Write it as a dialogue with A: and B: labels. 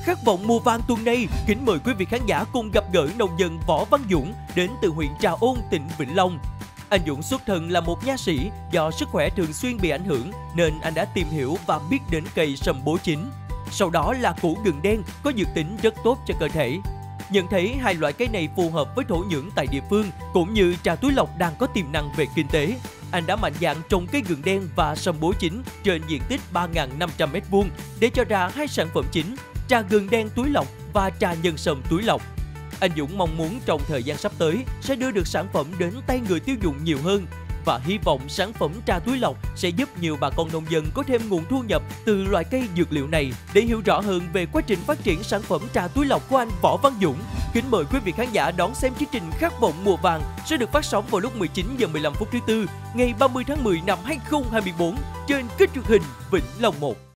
A: Khát vọng mùa vàng tuần này, kính mời quý vị khán giả cùng gặp gỡ nông dân Võ Văn Dũng đến từ huyện Trà Ôn, tỉnh Vĩnh Long. Anh Dũng xuất thân là một nha sĩ, do sức khỏe thường xuyên bị ảnh hưởng nên anh đã tìm hiểu và biết đến cây sâm bố chính. Sau đó là củ gừng đen có dược tính rất tốt cho cơ thể. Nhận thấy hai loại cây này phù hợp với thổ nhưỡng tại địa phương cũng như trà túi lộc đang có tiềm năng về kinh tế, anh đã mạnh dạn trồng cây gừng đen và sâm bố chính trên diện tích 3.500 m² để cho ra hai sản phẩm chính: trà gừng đen túi lộc và trà nhân sâm túi lộc. Anh Dũng mong muốn trong thời gian sắp tới sẽ đưa được sản phẩm đến tay người tiêu dùng nhiều hơn và hy vọng sản phẩm trà túi lộc sẽ giúp nhiều bà con nông dân có thêm nguồn thu nhập từ loại cây dược liệu này. Để hiểu rõ hơn về quá trình phát triển sản phẩm trà túi lộc của anh Võ Văn Dũng, kính mời quý vị khán giả đón xem chương trình Khát vọng mùa vàng sẽ được phát sóng vào lúc 19h15 thứ Tư, ngày 30 tháng 10 năm 2024 trên kênh truyền hình Vĩnh Long 1.